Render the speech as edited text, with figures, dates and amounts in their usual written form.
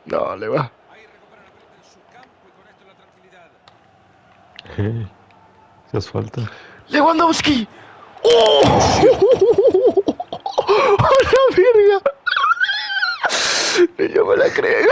No, Lewa. Hacías falta. ¡Lewandowski! ¡Oh! ¡A la verga! Ni yo me la creí.